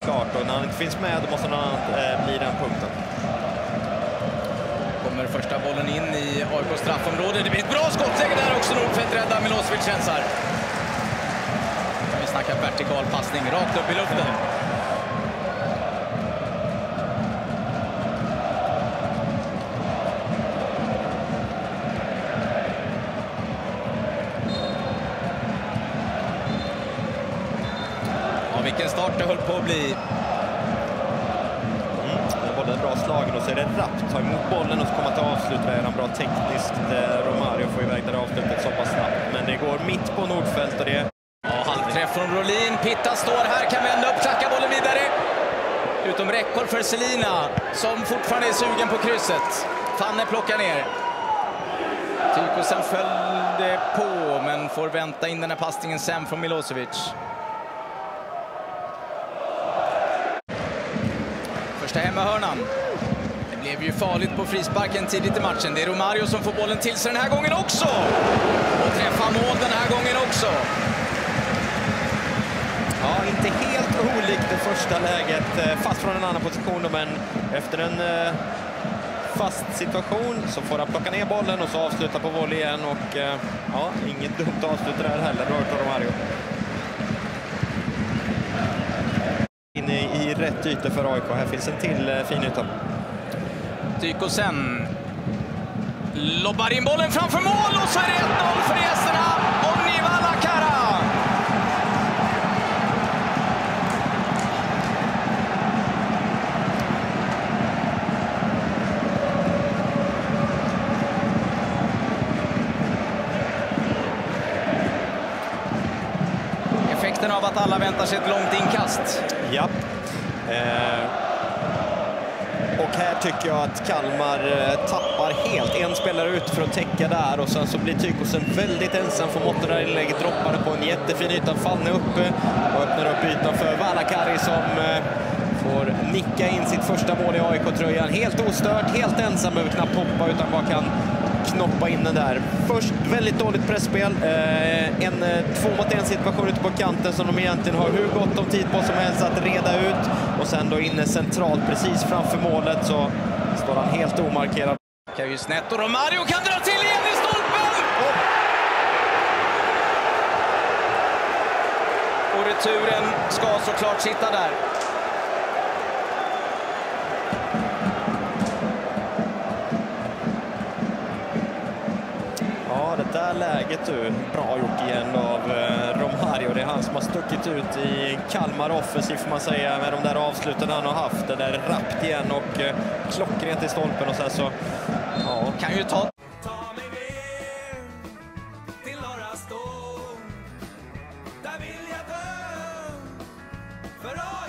såklart. Och när han inte finns med då måste någon annan bli den punkten. Kommer första bollen in i AIK straffområde. Det blir ett bra skottläge där också. Nordfeldt räddar Milosevic chansar. Vi snackar vertikal passning rakt upp i luften. Ja, vilken start det höll på att bli. Både bra slagen och så är det rappt. Ta emot bollen och så komma till avslut. Det är en bra tekniskt. Romario får iväg det avslutet så pass snabbt. Men det går mitt på Nordfeldt och det... Ja, halvträff från Brolin. Pitta står här, kan vända upp, klacka bollen vidare. Utom räckhåll för Selina som fortfarande är sugen på krysset. Fanne plockar ner. Tykosen följde på men får vänta in den här passningen sen från Milosevic. Första hemmahörnan. Det blev ju farligt på frisparken tidigt i matchen. Det är Romario som får bollen till sig den här gången också. Och träffar mål den här gången också. Ja, inte helt olikt det första läget. Fast från en annan position då, men efter en fast situation så får han plocka ner bollen och så avsluta på volley igen. Och ja, inget dumt avslut där heller. Bra av Romario. Inne i rätt yta för AIK. Här finns en till fin yta. Tykosen lobbar in bollen framför mål och så är det 1-0 för gästerna. Onnivalla Kara. Effekten av att alla väntar sig ett långt inkast. Ja. Och här tycker jag att Kalmar tappar helt. En spelare ut för att täcka där och sen så blir Tykosen väldigt ensam för måtten där inlägget droppade på en jättefin yta. Fanne uppe och öppnar upp ytan för Valakari som får nicka in sitt första mål i AIK-tröjan. Helt ostört, helt ensam, behöver knappt hoppa utan bara kan knoppa in den där. Först väldigt dåligt pressspel. En 2-mot-1 situation ute på kanten som de egentligen har hur gott om tid på som helst att reda ut. Och sen då inne centralt precis framför målet så står han helt omarkerad. Kan ju snett och Romario kan dra till igen i stolpen! Och returen ska såklart sitta där. Det där läget du, bra gjort igen av Romario. Det är han som har stuckit ut i Kalmar offensiv får man säga med de där avsluten han har haft. Det där rappt igen och klockrent i stolpen och så här så ja. Kan ju ta mig ner till norra stång. Där vill jag dö för